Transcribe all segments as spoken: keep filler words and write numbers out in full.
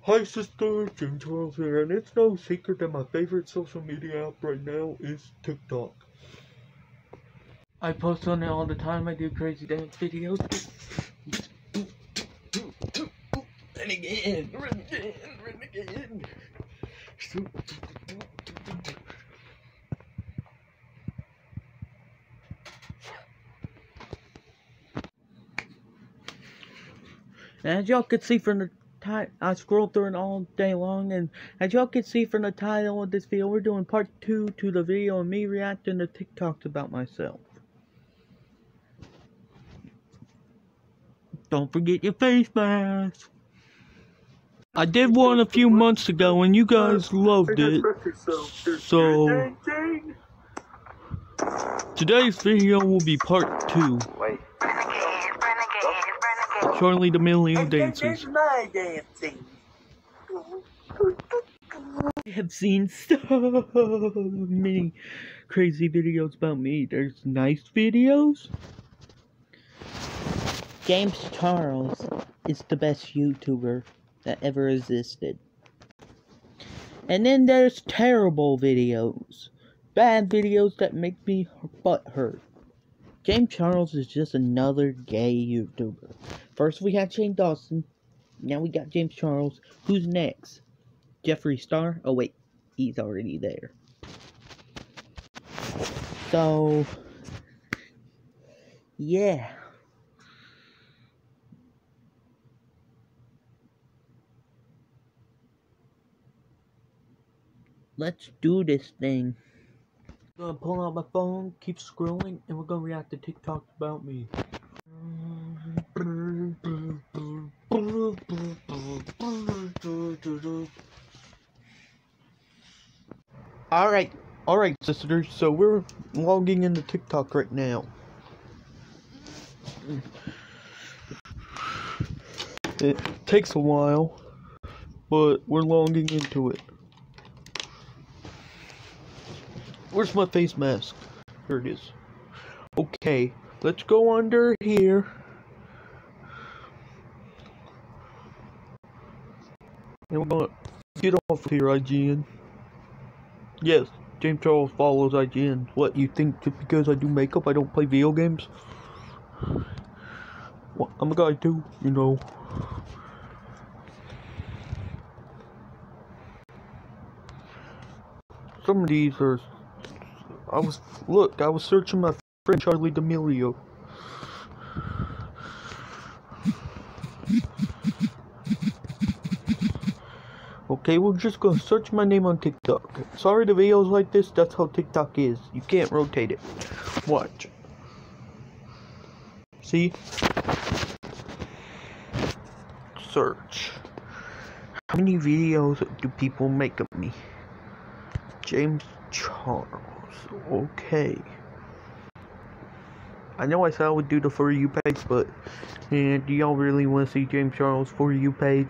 Hi sister, James Charles here, and it's no secret that my favorite social media app right now is TikTok. I post on it all the time. I do crazy dance videos. And again, run again, run again. As y'all could see from the title, I scrolled through it all day long, and as y'all could see from the title of this video, we're doing part two to the video of me reacting to TikToks about myself. Don't forget your face mask. I did one a few months ago and you guys loved it. So today's video will be part two. Wait. Shortly D'Amelio dances. My dancing. I have seen so many crazy videos about me. There's nice videos. James Charles is the best YouTuber that ever existed. And then there's terrible videos. Bad videos that make me butt hurt. James Charles is just another gay YouTuber. First we had Shane Dawson. Now we got James Charles. Who's next? Jeffree Star? Oh wait, he's already there. So, yeah. Let's do this thing. I'm gonna pull out my phone, keep scrolling, and we're gonna react to TikToks about me. Alright, alright sisters, so we're logging into TikTok right now. It takes a while, but we're logging into it. Where's my face mask? Here it is. Okay, let's go under here. And we're gonna get off here, I G N. Yes, James Charles follows I G N. What, you think just because I do makeup I don't play video games? Well, I'm a guy too, you know. Some of these are... I was... Look, I was searching my friend Charli D'Amelio. Okay, we're just gonna search my name on TikTok. Sorry the videos like this, that's how TikTok is. You can't rotate it. Watch. See? Search. How many videos do people make of me? James Charles. Okay. I know I said I would do the For You page, but eh, do y'all really want to see James Charles' For You page?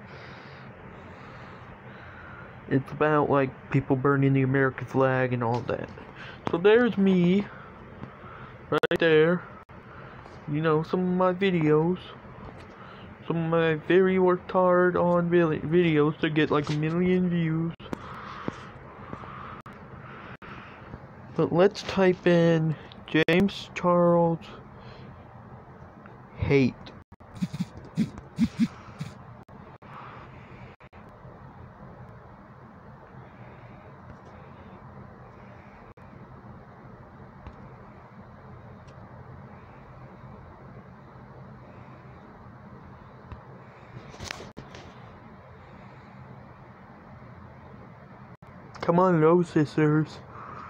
It's about like people burning the American flag and all that. So there's me. Right there. You know, some of my videos. Some of my very worked hard on videos to get like a million views. But let's type in James Charles hate. Come on, low sisters.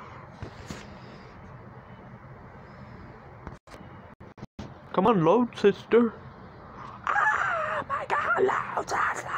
Come on, load, sister. Ah, my God, load, sister.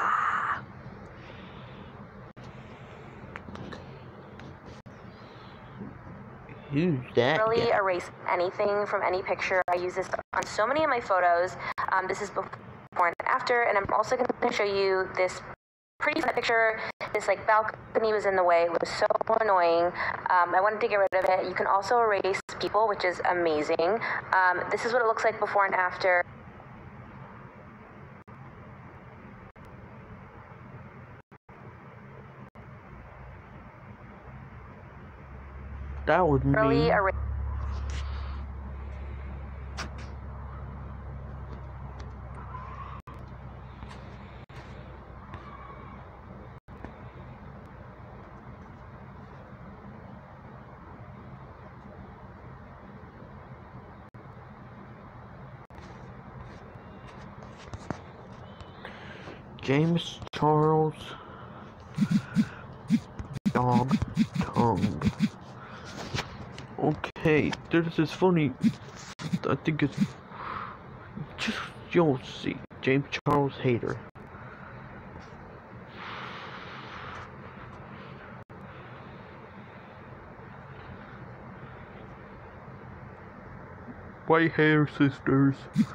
Who's that? Really guy? erase anything from any picture. I use this on so many of my photos. Um, this is before and after, and I'm also going to show you this pretty fun picture. This like balcony was in the way. It was so annoying. Um, I wanted to get rid of it. You can also erase people, which is amazing. Um, this is what it looks like before and after. That was me. James Charles Dog Tongue. Okay, there's this funny, I think it's, just, you'll see, James Charles Hater. White hair sisters.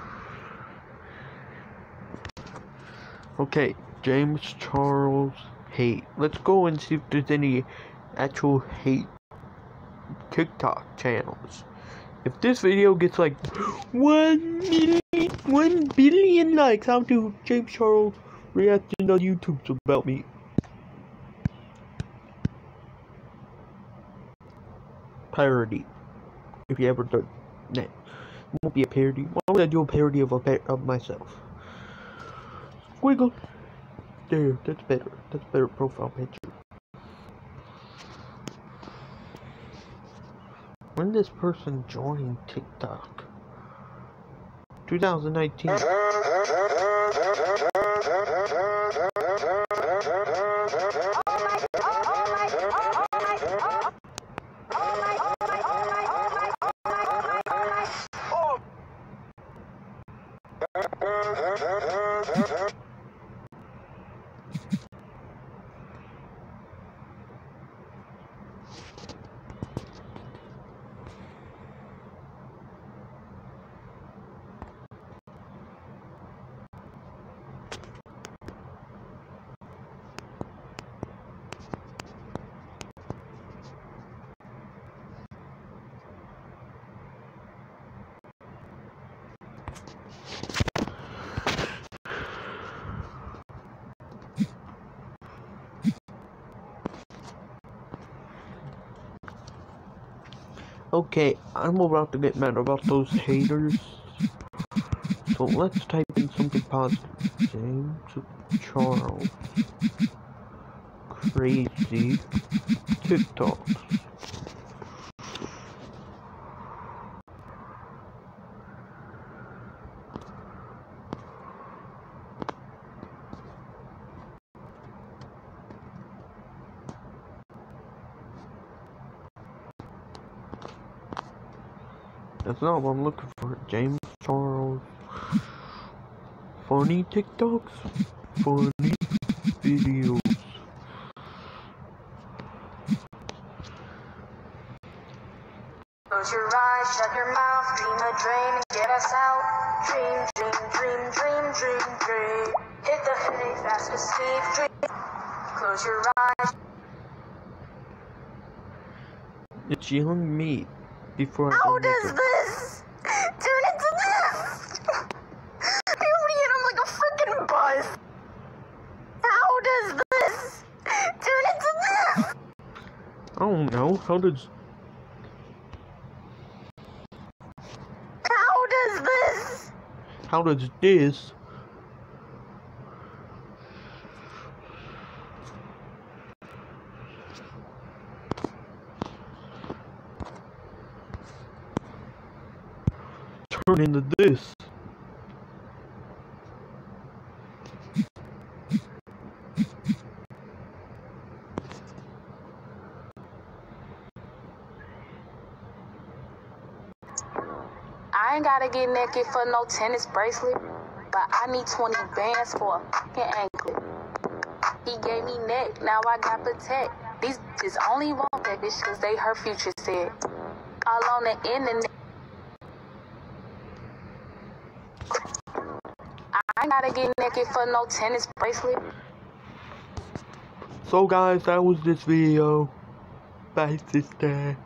Okay, James Charles Hate. Let's go and see if there's any actual hate TikTok channels. If this video gets like one million, one billion likes, I'll do James Charles reacting on YouTube about me. Parody. If you ever done that, it won't be a parody. Why would I do a parody of a par of myself? Squiggle. There, that's better. That's a better profile picture. When this person joined TikTok? twenty nineteen. Okay, I'm about to get mad about those haters. So let's type in something positive. James Charles. Crazy TikTok. That's not what I'm looking for. James Charles. Funny TikToks. Funny videos. Close your eyes, shut your mouth, dream a dream and get us out. Dream, dream, dream, dream, dream, dream. Hit the hay, fast asleep, dream. Close your eyes. It's young me. Before I How does this turn into this? Period, I'm like a freaking buzz. How does this turn into this? I don't know. How does How does this How does this turn into this? I ain't gotta get naked for no tennis bracelet, but I need twenty bands for a fucking anklet. He gave me neck, now I got protect. These bitches only want that bitch cause they her future said. All on the internet. I ain't gotta get naked for no tennis bracelet. So guys, that was this video. Bye sister.